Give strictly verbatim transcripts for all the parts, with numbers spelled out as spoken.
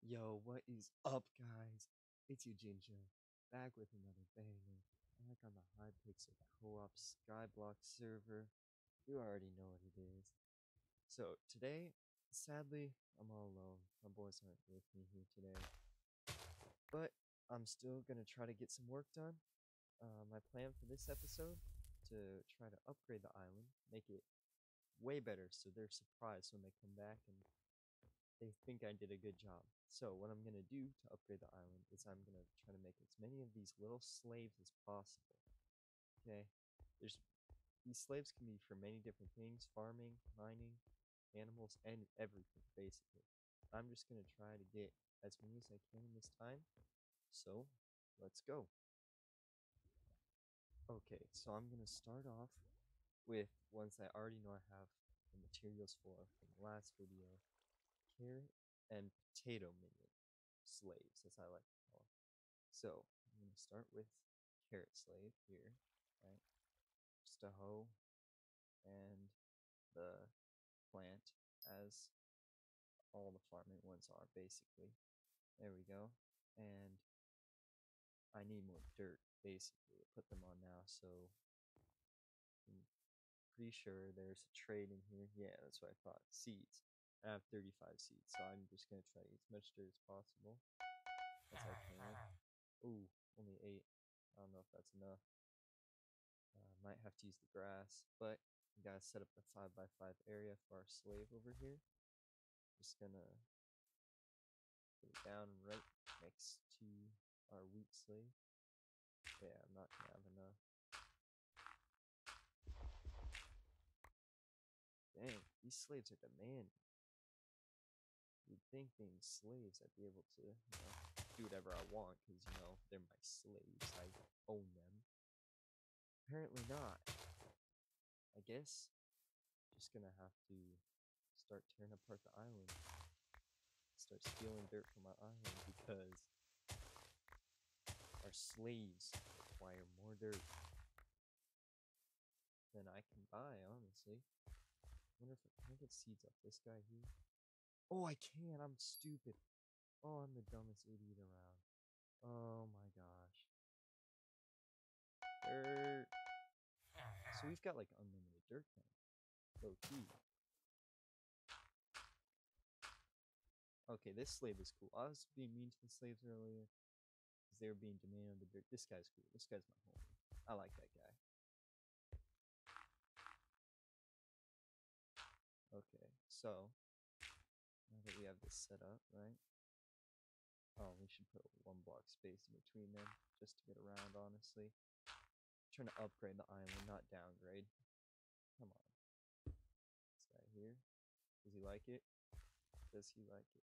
Yo, what is up, guys? It's you, Jinjo, back with another banger. Back on the High Pixel Co-op Skyblock server. You already know what it is. So today, sadly, I'm all alone. My boys aren't with me here today, but I'm still gonna try to get some work done. Uh, my plan for this episode to try to upgrade the island, make it way better, so they're surprised when they come back and they think I did a good job. So what I'm gonna do to upgrade the island is I'm gonna try to make as many of these little slaves as possible. Okay, there's these slaves can be for many different things: farming, mining, animals, and everything basically. I'm just gonna try to get as many as I can in this time. So let's go. Okay, so I'm gonna start off with ones I already know I have the materials for from the last video: carrot and potato minion slaves, as I like to call them. So I'm going to start with carrot slave here, right? Just a hoe and the plant, as all the farming ones are basically. There we go. And I need more dirt basically to put them on now, so I'm pretty sure there's a trade in here. Yeah, that's what I thought. Seeds. I have thirty-five seeds, so I'm just going to try to get as much dirt as possible as I can. Ooh, only eight. I don't know if that's enough. Uh, might have to use the grass, but we gotta set up the five by five area for our slave over here. Just gonna put it down right next to our wheat slave. Yeah, I'm not gonna have enough. Dang, these slaves are demanding. You'd think being slaves I'd be able to, you know, do whatever I want, because, you know, they're my slaves. I own them. Apparently not. I guess just gonna have to start tearing apart the island. Start stealing dirt from my island because our slaves require more dirt than I can buy, honestly. Wonder if I can I get seeds off this guy here. Oh, I can. I'm stupid. Oh, I'm the dumbest idiot around. Oh my gosh. Dirt. So we've got like unlimited dirt now. Low key. Okay, this slave is cool. I was being mean to the slaves earlier because they were being demanding of the dirt. This guy's cool. This guy's my homie. I like that guy. Okay, so now that we have this set up, right? Oh, we should put one block space in between them just to get around, honestly. I'm trying to upgrade the island, not downgrade. Come on. This guy here. Does he like it? Does he like it?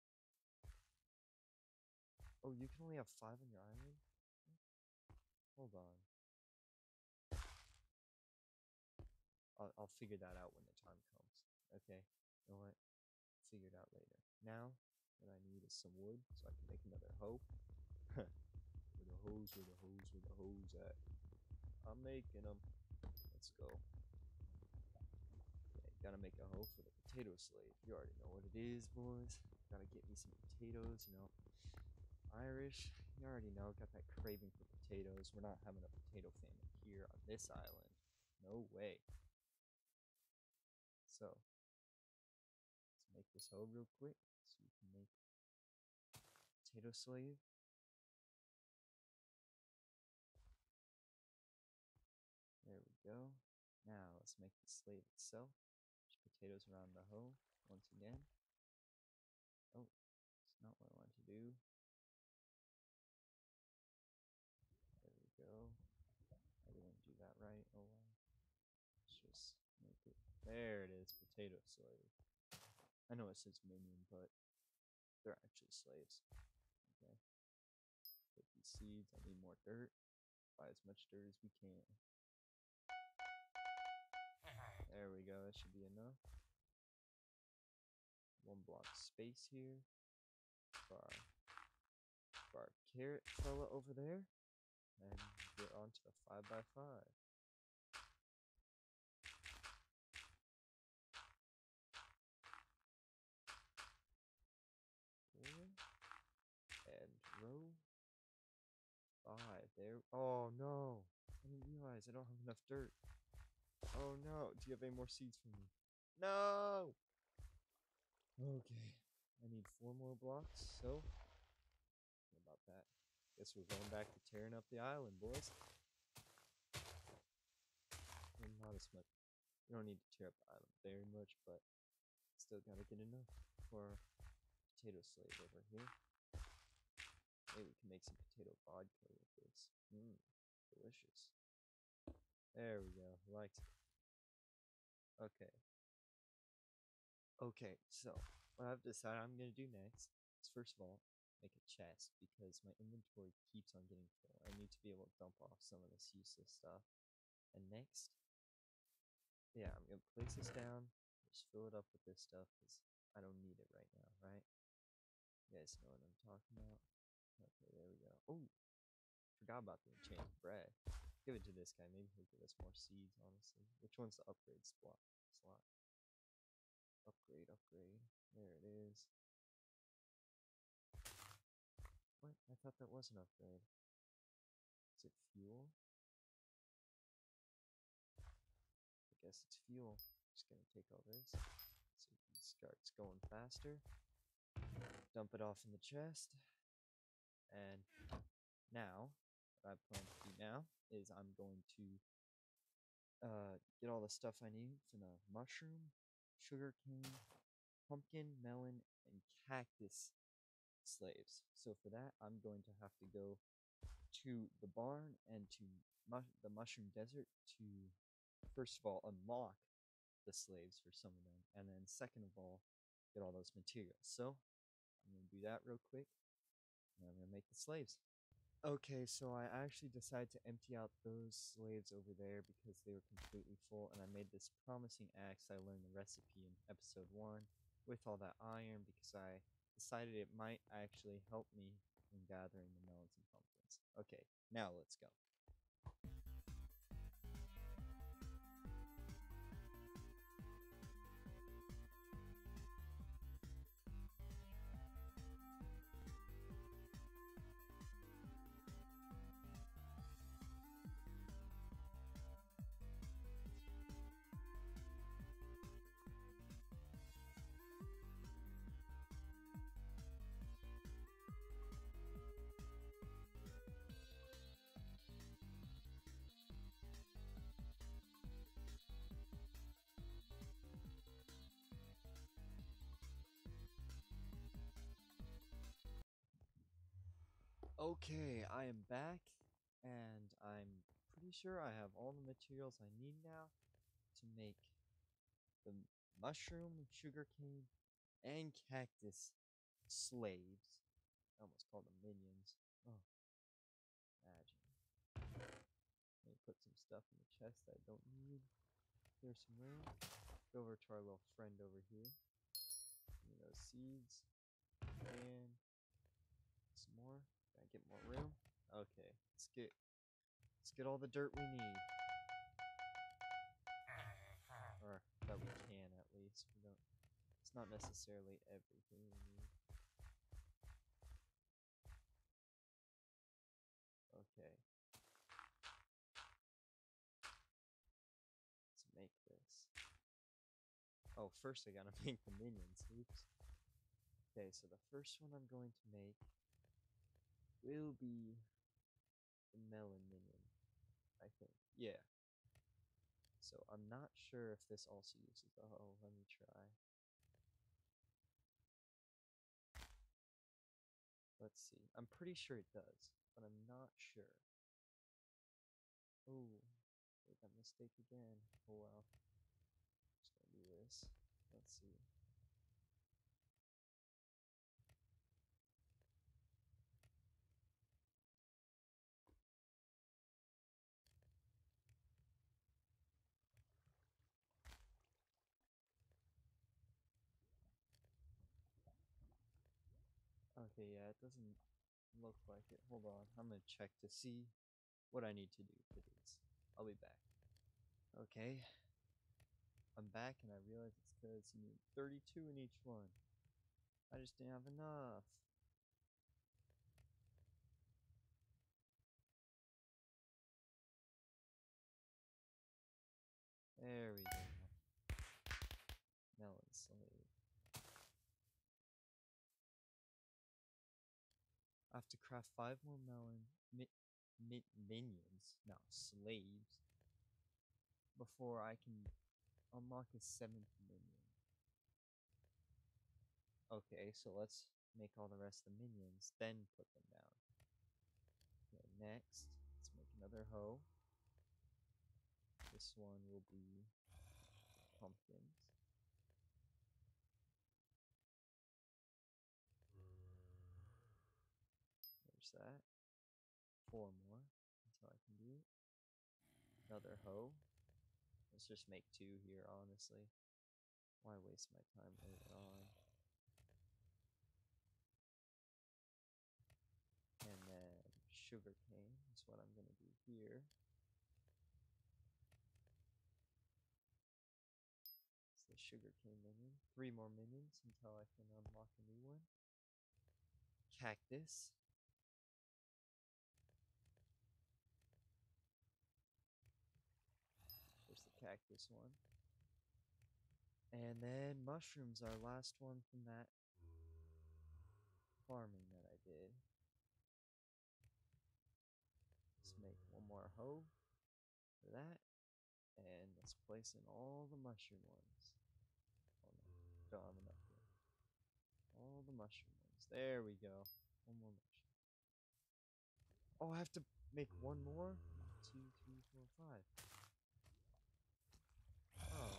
Oh, you can only have five on your island? Hold on. I'll, I'll figure that out when the time comes. Okay? You know what? Figure it out later. Now, what I need is some wood so I can make another hoe. Where the hoes, where the hoes, where the hoes at? I'm making them. Let's go. Okay, gotta make a hoe for the potato slave. You already know what it is, boys. Gotta get me some potatoes, you know. Irish, you already know, got that craving for potatoes. We're not having a potato famine here on this island. No way. So, let's make this hoe real quick so we can make potato slave. There we go. Now, let's make the slave itself. There's potatoes around the hoe once again. Oh, it's not what I want to do. There we go. I didn't do that right. Oh well. Let's just make it. There it is. Potato slave. I know it says minion, but they're actually slaves. Okay. Put these seeds. I need more dirt. Buy as much dirt as we can. There we go. That should be enough. One block space here for our, for our carrot fella over there. And get onto the five by five. Four, row five. There. Oh no! I didn't realize I don't have enough dirt. Oh no! Do you have any more seeds for me? No! Okay. I need four more blocks, so what about that? Guess we're going back to tearing up the island, boys. Well, not as much. We don't need to tear up the island very much, but still gotta get enough for potato slave over here. Maybe we can make some potato vodka with this. Mmm, delicious. There we go. Liked it. Okay. Okay, so what I've decided I'm gonna do next is first of all make a chest because my inventory keeps on getting full. I need to be able to dump off some of this useless stuff. And next, yeah, I'm gonna place this down, just fill it up with this stuff because I don't need it right now, right? You guys know what I'm talking about. Okay, there we go. Oh, forgot about the enchanted bread. Give it to this guy. Maybe he'll give us more seeds, honestly. Which one's the upgrade slot? slot? Upgrade, upgrade. There it is. What? I thought that was an upgrade. Is it fuel? I guess it's fuel. Just gonna take all this. So it starts going faster. Dump it off in the chest. And now, what I plan to do now is I'm going to uh, get all the stuff I need for the mushroom, sugarcane, pumpkin, melon, and cactus slaves. So for that, I'm going to have to go to the barn and to mu the mushroom desert to, first of all, unlock the slaves for some of them, and then second of all, get all those materials. So I'm going to do that real quick, and I'm going to make the slaves. Okay, so I actually decided to empty out those slaves over there because they were completely full, and I made this promising axe I learned the recipe in episode one with all that iron because I decided it might actually help me in gathering the melons and pumpkins. Okay, now let's go. Okay, I am back, and I'm pretty sure I have all the materials I need now to make the mushroom, sugarcane, and cactus slaves. I almost called them minions. Oh, imagine. Let me put some stuff in the chest that I don't need. There's some room. Go over to our little friend over here. Give me those seeds. And some more. Gotta get more room. Okay, let's get let's get all the dirt we need. Or that we can at least. We don't it's not necessarily everything we need. Okay. Let's make this. Oh, first I gotta make the minions. Oops. Okay, so the first one I'm going to make will be the melon minion, I think. Yeah. So I'm not sure if this also uses the oh, let me try. Let's see. I'm pretty sure it does, but I'm not sure. Oh, made that mistake again. Oh well. Just gonna do this. Let's see. Okay, yeah, it doesn't look like it. Hold on, I'm gonna check to see what I need to do for these. I'll be back. Okay, I'm back and I realize it's because you need thirty-two in each one. I just didn't have enough. There we go. Melon slave. I have to craft five more melon mi mi minions, no, slaves, before I can unlock a seventh minion. Okay, so let's make all the rest of the minions, then put them down. Okay, next, let's make another hoe. This one will be pumpkins. There's that. Four more until I can do it. Another hoe. Let's just make two here, honestly. Why waste my time later on? And then sugarcane is what I'm gonna do here. It's the sugarcane minion. Three more minions until I can unlock a new one. Cactus. There's the cactus one. And then mushrooms, our last one from that farming that I did. Let's make one more hoe for that. And let's place in all the mushroom ones. Oh no, don't have enough here. All the mushroom ones. There we go. One more mushroom. Oh, I have to make one more? Two, three, four, five. Oh.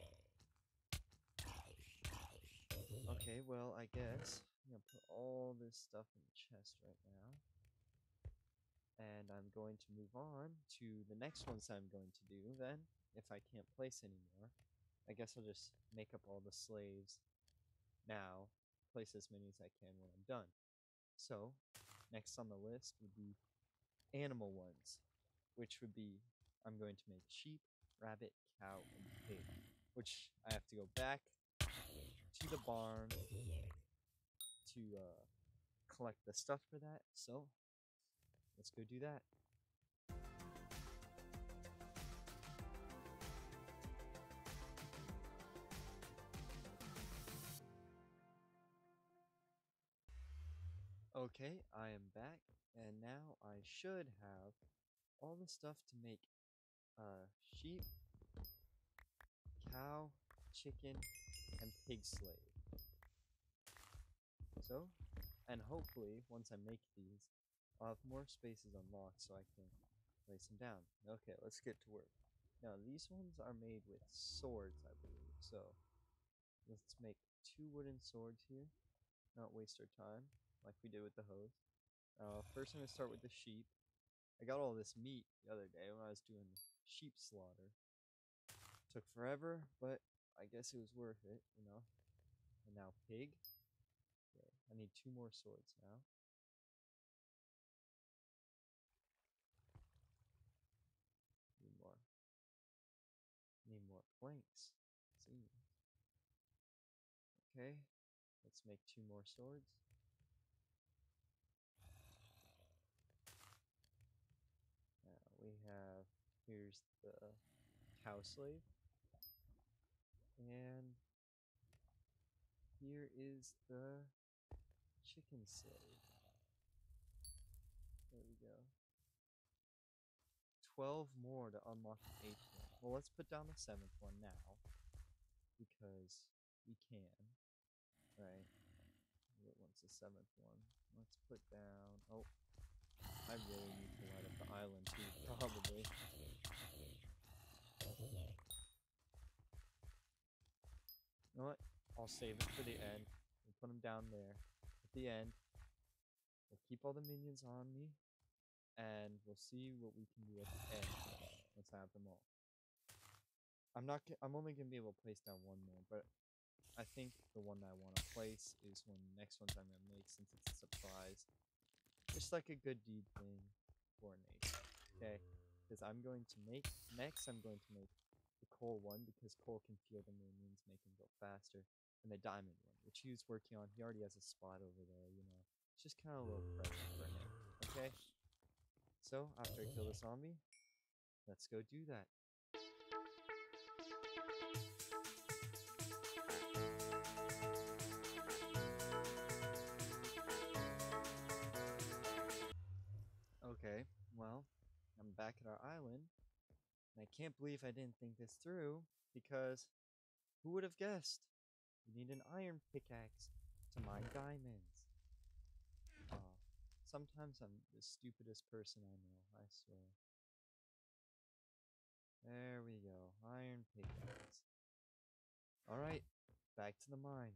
Okay, well, I guess I'm gonna put all this stuff in the chest right now. And I'm going to move on to the next ones I'm going to do then, if I can't place anymore. I guess I'll just make up all the slaves now, place as many as I can when I'm done. So, next on the list would be animal ones, which would be, I'm going to make sheep, rabbit, cow, and pig, which I have to go back to the barn to uh, collect the stuff for that, so let's go do that. Okay, I am back, and now I should have all the stuff to make uh, sheep, cow, chicken, and pig slave. So, and hopefully, once I make these, I'll have more spaces unlocked so I can place them down. Okay, let's get to work. Now, these ones are made with swords, I believe, so let's make two wooden swords here, not waste our time, like we did with the hose. Uh, first, I'm going to start with the sheep. I got all this meat the other day when I was doing sheep slaughter. Took forever, but I guess it was worth it, you know. And now pig. Okay, I need two more swords now. Need more. Need more planks. See. Okay, let's make two more swords. Now we have, here's the cow slave. And here is the chicken slave. There we go. twelve more to unlock the eighth one. Well, let's put down the seventh one now, because we can, right? What's the seventh one? Let's put down, oh, I really need to light up the island too, probably. You know what? I'll save it for the end. We'll put them down there. At the end, we'll keep all the minions on me, and we'll see what we can do at the end. Let's have them all. I'm not. I'm only gonna be able to place down one more, but I think the one that I want to place is one of the next ones I'm gonna make, since it's a surprise. Just like a good deed thing for Nate. Okay, because I'm going to make next. I'm going to make the coal one, because coal can feel the minions, make them go faster, and the diamond one, which he was working on. He already has a spot over there. You know, it's just kind of a little present for Nate. Okay. So after I kill the zombie, let's go do that. back at our island, and I can't believe I didn't think this through, because who would have guessed? We need an iron pickaxe to mine diamonds. Aw, sometimes I'm the stupidest person I know, I swear. There we go, iron pickaxe. Alright, back to the mine.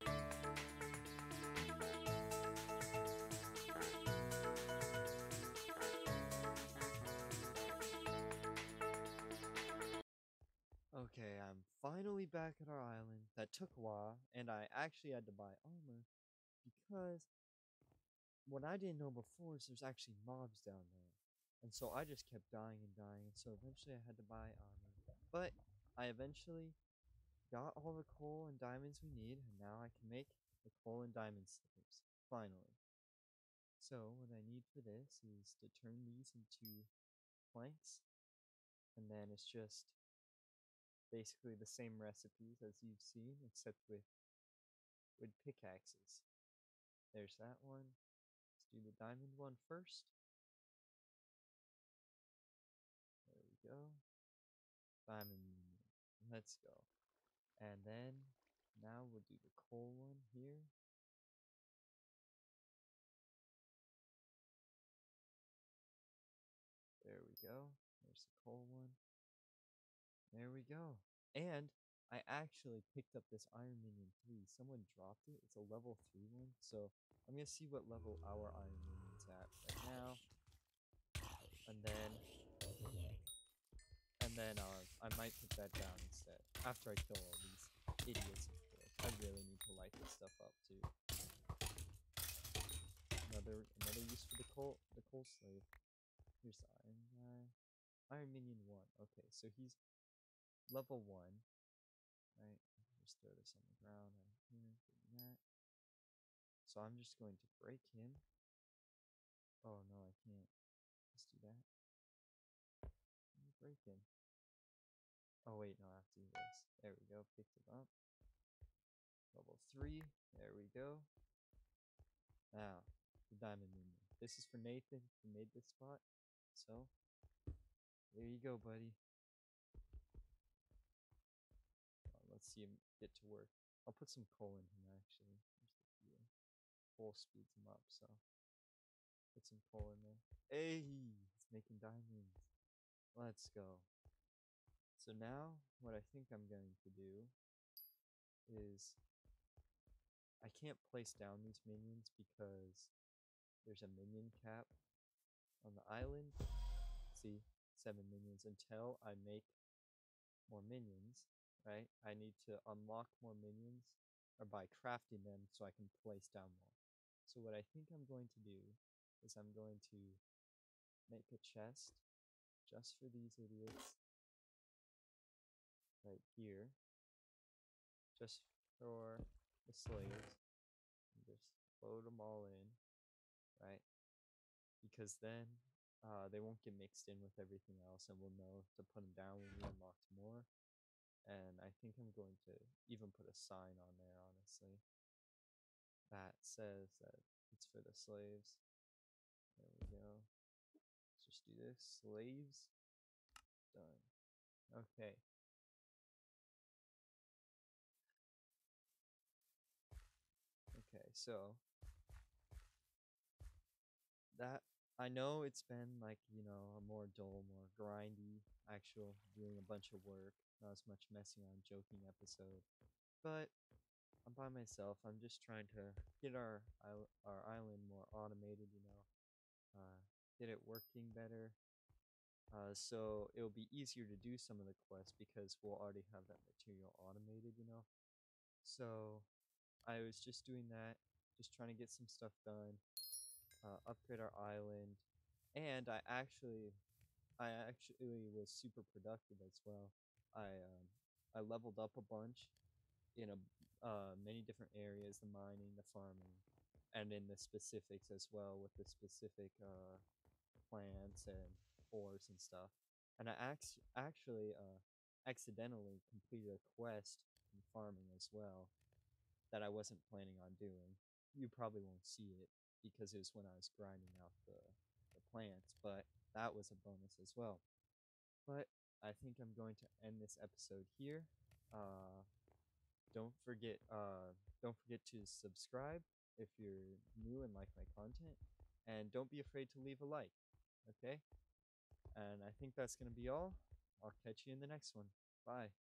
Okay, I'm finally back at our island. That took a while, and I actually had to buy armor because what I didn't know before is there's actually mobs down there. And so I just kept dying and dying, and so eventually I had to buy armor. But I eventually got all the coal and diamonds we need, and now I can make the coal and diamond slaves. Finally. So what I need for this is to turn these into planks, and then it's just basically the same recipes as you've seen, except with with pickaxes. There's that one. Let's do the diamond one first. There we go. Diamond. Let's go. And then now we'll do the coal one here. There we go. There's the coal one. There we go. And I actually picked up this Iron Minion three. Someone dropped it. It's a level three one. So I'm going to see what level our Iron Minion's at right now. And then, and then uh, I might put that down instead. After I kill all these idiots, of course. I really need to light this stuff up too. Another, another use for the coal, the coal slave. Here's the Iron guy. Iron Minion one. Okay, so he's level one. Right, just throw this on the ground right here, doing that. So I'm just going to break him. Oh no, I can't. Let's do that. Let me break him. Oh wait, no, I have to do this. There we go, picked him up. Level three, there we go. Now, the diamond minion. This is for Nathan, who made this spot. So, there you go, buddy. Uh, let's see him get to work. I'll put some coal in him, actually. There's the fuel. Coal speeds him up, so put some coal in there. Hey, he's making diamonds. Let's go. So now, what I think I'm going to do is I can't place down these minions because there's a minion cap on the island. See, seven minions until I make more minions, right? I need to unlock more minions or by crafting them so I can place down more. So what I think I'm going to do is I'm going to make a chest just for these idiots right here, just for the slaves, and just load them all in, right? Because then uh, they won't get mixed in with everything else, and we'll know to put them down when we unlock more. And I think I'm going to even put a sign on there, honestly, that says that it's for the slaves. There we go. Let's just do this. Slaves. Done. Okay. Okay, so that I know it's been like, you know, a more dull, more grindy, actual doing a bunch of work, not as much messing around, joking episode. But I'm by myself. I'm just trying to get our our island more automated, you know, uh, get it working better. Uh, so it'll be easier to do some of the quests because we'll already have that material automated, you know. So I was just doing that, just trying to get some stuff done, uh, upgrade our island, and I actually, I actually was super productive as well. I um, I leveled up a bunch in a uh, many different areas: the mining, the farming, and in the specifics as well with the specific uh, plants and ores and stuff. And I act- actually uh, accidentally completed a quest in farming as well that I wasn't planning on doing. You probably won't see it because it was when I was grinding out the, the plants, but that was a bonus as well. But I think I'm going to end this episode here. Uh, don't forget, uh, don't forget to subscribe if you're new and like my content, and don't be afraid to leave a like. Okay? And I think that's gonna be all. I'll catch you in the next one. Bye.